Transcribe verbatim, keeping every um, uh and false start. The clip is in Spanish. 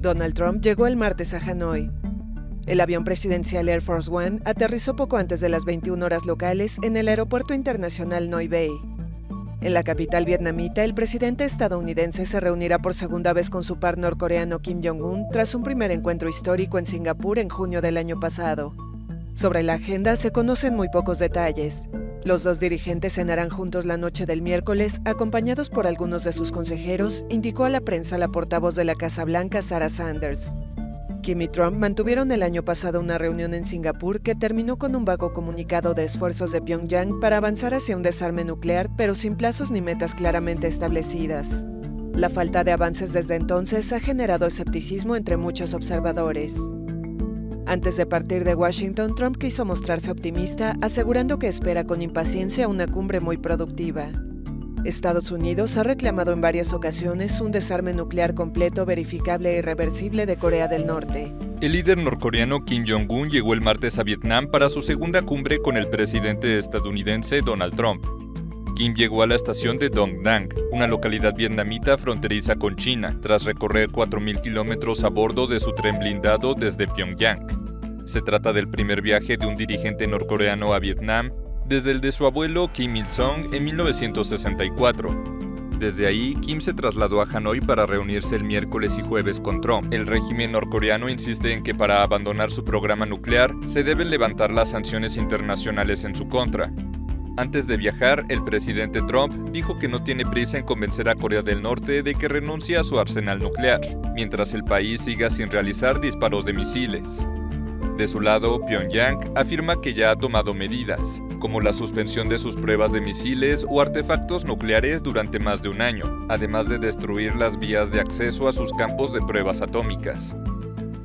Donald Trump llegó el martes a Hanoi. El avión presidencial Air Force One aterrizó poco antes de las veintiuna horas locales en el Aeropuerto Internacional Noi Bay. En la capital vietnamita, el presidente estadounidense se reunirá por segunda vez con su par norcoreano Kim Jong-un tras un primer encuentro histórico en Singapur en junio del año pasado. Sobre la agenda se conocen muy pocos detalles. Los dos dirigentes cenarán juntos la noche del miércoles, acompañados por algunos de sus consejeros, indicó a la prensa la portavoz de la Casa Blanca, Sarah Sanders. Kim y Trump mantuvieron el año pasado una reunión en Singapur que terminó con un vago comunicado de esfuerzos de Pyongyang para avanzar hacia un desarme nuclear, pero sin plazos ni metas claramente establecidas. La falta de avances desde entonces ha generado escepticismo entre muchos observadores. Antes de partir de Washington, Trump quiso mostrarse optimista, asegurando que espera con impaciencia una cumbre muy productiva. Estados Unidos ha reclamado en varias ocasiones un desarme nuclear completo, verificable e irreversible de Corea del Norte. El líder norcoreano Kim Jong-un llegó el martes a Vietnam para su segunda cumbre con el presidente estadounidense Donald Trump. Kim llegó a la estación de Dong Dang, una localidad vietnamita fronteriza con China, tras recorrer cuatro mil kilómetros a bordo de su tren blindado desde Pyongyang. Se trata del primer viaje de un dirigente norcoreano a Vietnam desde el de su abuelo Kim Il-sung en mil novecientos sesenta y cuatro. Desde ahí, Kim se trasladó a Hanoi para reunirse el miércoles y jueves con Trump. El régimen norcoreano insiste en que para abandonar su programa nuclear se deben levantar las sanciones internacionales en su contra. Antes de viajar, el presidente Trump dijo que no tiene prisa en convencer a Corea del Norte de que renuncie a su arsenal nuclear, mientras el país siga sin realizar disparos de misiles. De su lado, Pyongyang afirma que ya ha tomado medidas, como la suspensión de sus pruebas de misiles o artefactos nucleares durante más de un año, además de destruir las vías de acceso a sus campos de pruebas atómicas.